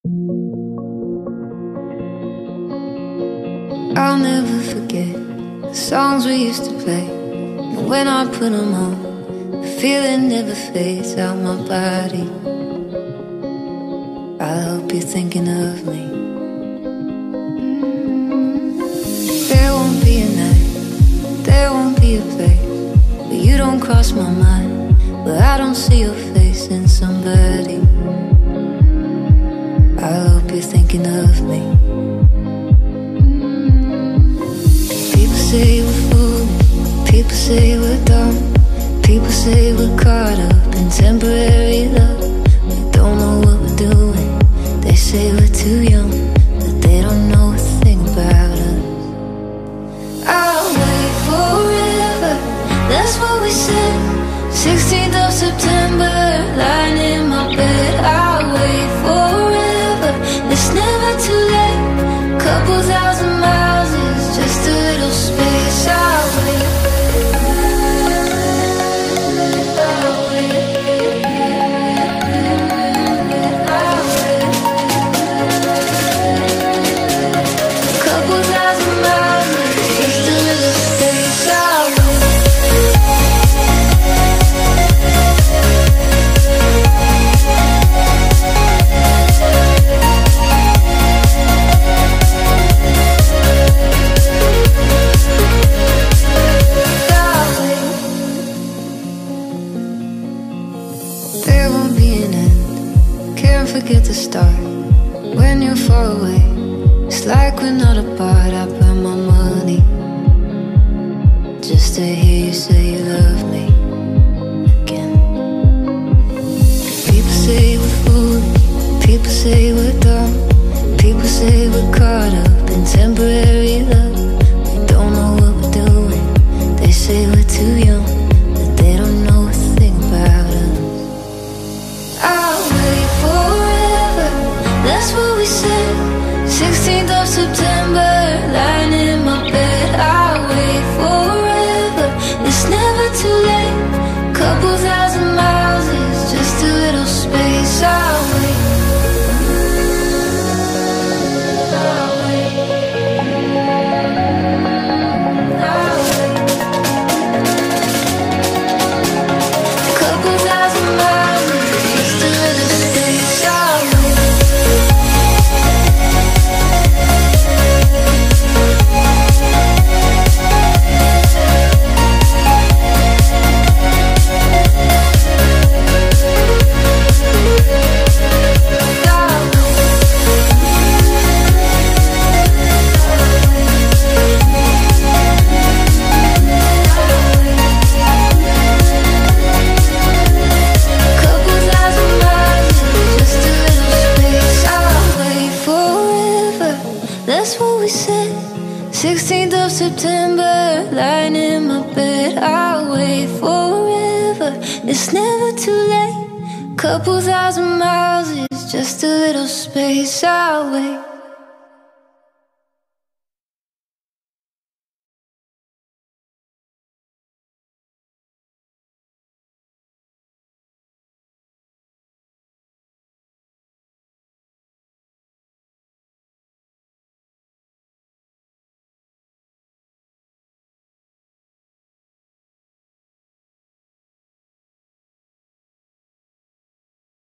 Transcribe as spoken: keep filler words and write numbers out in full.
I'll never forget the songs we used to play, and when I put them on, the feeling never fades out my body. I hope you're thinking of me. There won't be a night, there won't be a place where you don't cross my mind, where I don't see your face in somebody. I hope you're thinking of me. People say we're fools, people say we're dumb, people say we're caught up in temporary love. We don't know what we're doing, they say we're too young, but they don't know a thing about us. I'll wait forever, that's what we said. Sixteenth of September, lying in my bed. I'll wait forever, it's never too late. Couple thousand miles is just a little space. I'll wait. I'll wait. I'll wait. Couple thousand miles is just a little space. I'll wait. Forget to start when you're far away. It's like we're not apart. I burn my money just to hear you say you love me again. People say we're foolish, people say we're dumb, people say we're caught up in temporary love. We don't know what we're doing, they say we're too young, but they don't know a thing about us. I'll wait forever, that's what we said. Sixteenth of September, lying in my bed. I'll wait forever, it's never too late. Couple thousand miles is just a little space. I'll wait. I'll wait. I'll wait. Couple thousand miles is just a little space. I'll wait. That's what we said. Sixteenth of September, lying in my bed. I'll wait forever, it's never too late. Couple thousand miles is just a little space. I'll wait.